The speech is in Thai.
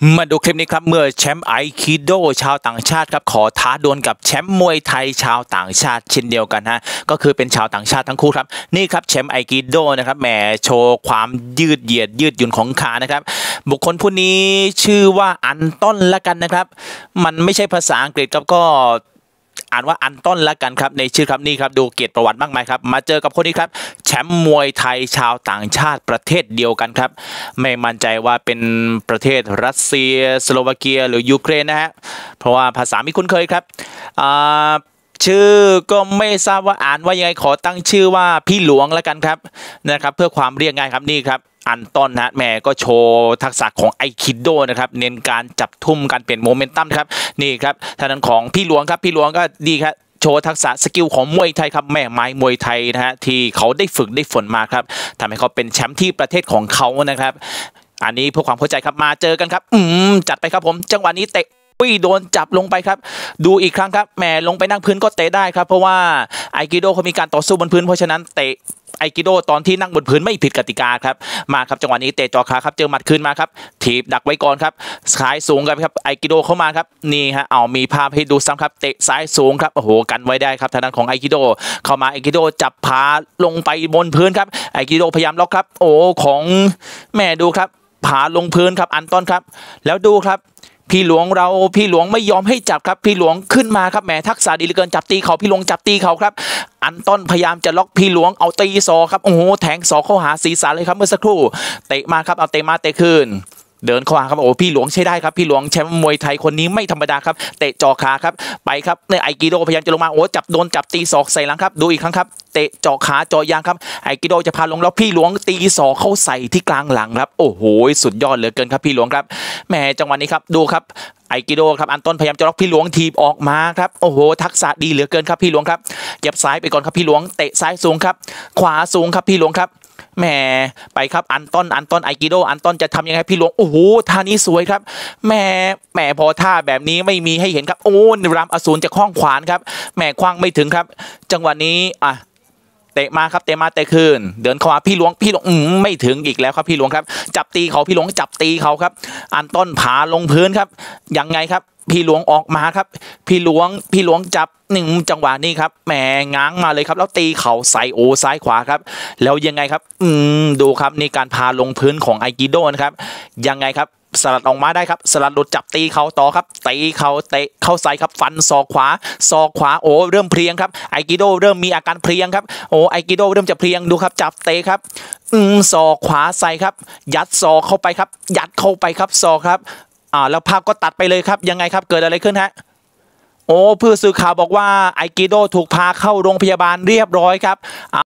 มาดูคลิปนี้ครับเมื่อแชมป์ไอคิโดชาวต่างชาติครับขอท้าดวลกับแชมป์มวยไทยชาวต่างชาติเช่นเดียวกันฮะก็คือเป็นชาวต่างชาติทั้งคู่ครับนี่ครับแชมป์ไอคิโดนะครับแหมโชว์ความยืดเหยียดยืดหยุ่นของขานะครับบุคคลผู้นี้ชื่อว่าอันต้นละกันนะครับมันไม่ใช่ภาษาอังกฤษครับก็อ่านว่าอันต้นละกันครับในชื่อครับนี่ครับดูเกียรติประวัติมากมายครับมาเจอกับคนนี้ครับแชมป์มวยไทยชาวต่างชาติประเทศเดียวกันครับไม่มั่นใจว่าเป็นประเทศรัสเซียสโลวาเกียหรือยูเครนนะฮะเพราะว่าภาษาไม่คุ้นเคยครับชื่อก็ไม่ทราบว่าอ่านว่ายังไงขอตั้งชื่อว่าพี่หลวงแล้วกันครับนะครับเพื่อความเรียกง่ายครับนี่ครับอันต้นนะแม่ก็โชว์ทักษะของไอคิโดนะครับเน้นการจับทุ่มการเปลี่ยนโมเมนตัมครับนี่ครับทางด้านของพี่หลวงครับพี่หลวงก็ดีครับโชว์ทักษะสกิลของมวยไทยครับแม่ไม้มวยไทยนะฮะที่เขาได้ฝึกได้ฝนมาครับทำให้เขาเป็นแชมป์ที่ประเทศของเขานะครับอันนี้เพื่อความเข้าใจครับมาเจอกันครับจัดไปครับผมจังหวะนี้เตะโดนจับลงไปครับดูอีกครั้งครับแหมลงไปนั่งพื้นก็เตะได้ครับเพราะว่าไอคิโดเขามีการต่อสู้บนพื้นเพราะฉะนั้นเตะไอคิโดตอนที่นั่งบนพื้นไม่ผิดกติกาครับมาครับจังหวะนี้เตะจ่อขาครับเจอหมัดคืนมาครับถีบดักไว้ก่อนครับซ้ายสูงครับไอคิโดเข้ามาครับนี่ฮะเอามีภาพให้ดูซ้ำครับเตะซ้ายสูงครับโอ้โหกันไว้ได้ครับทางด้านของไอคิโดเข้ามาไอคิโดจับพาลงไปบนพื้นครับไอคิโดพยายามล็อกครับโอ้ของแม่ดูครับผาลงพื้นครับอันต้นครับแล้วดูครับพี่หลวงไม่ยอมให้จับครับพี่หลวงขึ้นมาครับแหมทักษะดีเหลือเกินจับตีเขาพี่หลวงจับตีเขาครับอันต้นพยายามจะล็อกพี่หลวงเอาตีศอกครับโอ้โหแทงศอกเข้าหาศีรษะเลยครับเมื่อสักครู่เตะมาครับเอาเตะมาเตะคืนเดินเข้าหาครับโอ้พี่หลวงใช้ได้ครับพี่หลวงแชมป์มวยไทยคนนี้ไม่ธรรมดาครับเตะจ่อขาครับไปครับในไอคิโดพยายามจะลงมาโอ้โดนจับตีศอกใส่หลังครับดูอีกครั้งครับเตะจ่อขาจ่อยางครับไอคิโดจะพาลงแล้วพี่หลวงตีศอกเข้าใส่ที่กลางหลังครับโอ้โหสุดยอดเหลือเกินครับพี่หลวงครับแหมจังหวะนี้ครับดูครับไอคิโดครับอันต้นพยายามจะล็อกพี่หลวงทีบออกมาครับโอ้โหทักษะดีเหลือเกินครับพี่หลวงครับเย็บซ้ายไปก่อนครับพี่หลวงเตะซ้ายสูงครับขวาสูงครับพี่หลวงครับแหมไปครับอันต้นไอคิโดอันต้นจะทำยังไงพี่หลวงโอ้โหท่านี้สวยครับแหมพอท่าแบบนี้ไม่มีให้เห็นครับโอ้รามอสูรจะคล้องขวานครับแหมคว้างไม่ถึงครับจังหวะนี้เตะมาครับเตะมาเตะคืนเดินเข้ามาพี่หลวงไม่ถึงอีกแล้วครับพี่หลวงครับจับตีเขาพี่หลวงจับตีเขาครับอันต้นผาลงพื้นครับยังไงครับพี่หลวงออกมาครับพี่หลวงจับจังหวะนี้ครับแหมง้างมาเลยครับแล้วตีเข่าใส่โอ้ซ้ายขวาครับแล้วยังไงครับดูครับนี่การพาลงพื้นของไอคิโดนะครับยังไงครับสลัดออกมาได้ครับสลัดหลุดจับตีเขาต่อครับตีเขาเตะเข้าใส่ครับฟันศอกขวาโอ้เริ่มเพลียงครับไอคิโดเริ่มมีอาการเพลียงครับโอ้ไอคิโดเริ่มจะเพลียงดูครับจับเตะครับศอกขวาใส่ครับยัดศอกเข้าไปครับยัดเข้าไปครับศอกครับแล้วภาพก็ตัดไปเลยครับยังไงครับเกิดอะไรขึ้นฮะโอ้ผู้สื่อข่าวบอกว่าไอคิโดถูกพาเข้าโรงพยาบาลเรียบร้อยครับ